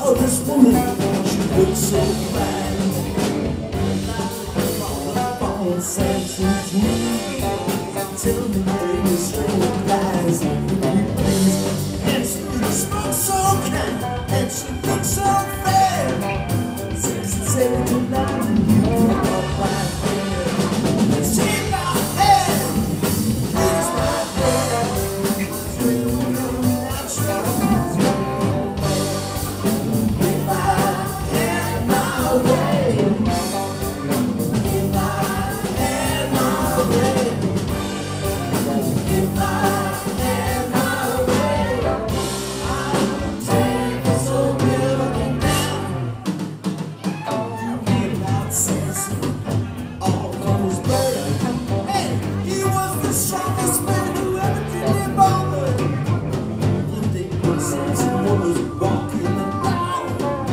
saw this woman, she looked so fine. On the phone said she's me. Tell me baby, straight lies, please. And she smokes so kind, and she looks so fair. Since it's 7 to 9, you can walk right there. Shake my hand, raise my hand. It's real natural. If I had my way, if I had my way, if I had my way, I would take it so beautiful now. You hear about Samson, all from his birth. Hey, he was the strongest man who ever did live on earth. One day when Samson was walking along,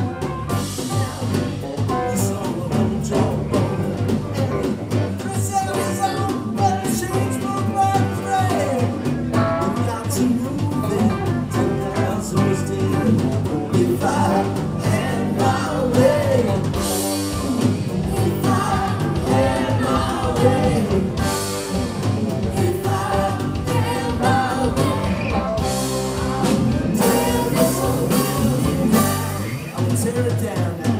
he saw a little jawbone. Hey, Chris had his own, but the shades broke by his brain. Got to move it, 10,000 was dead. If I had my way, if I had my way, if I had my way, I would tear it down now.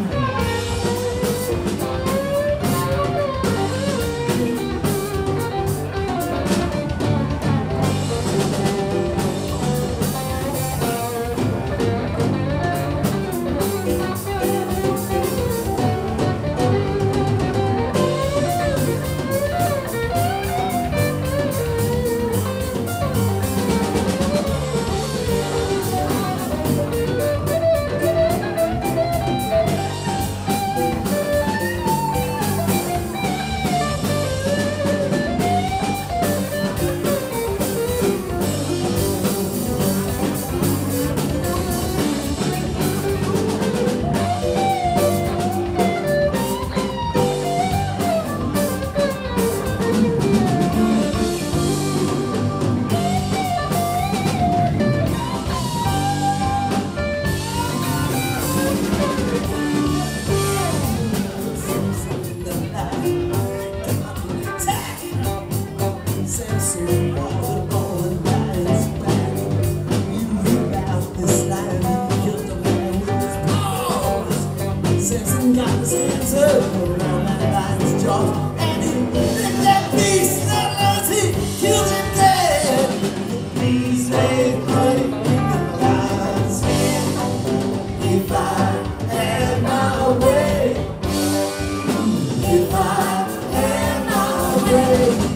Samson was a born lion's back. You hear about this lion who killed a man with his paws. Samson got his hands up around that lion's jaw, and he licked that beast unless he killed him dead. The beast lay bloody in the lion's hand. If I had my way, if I had my way.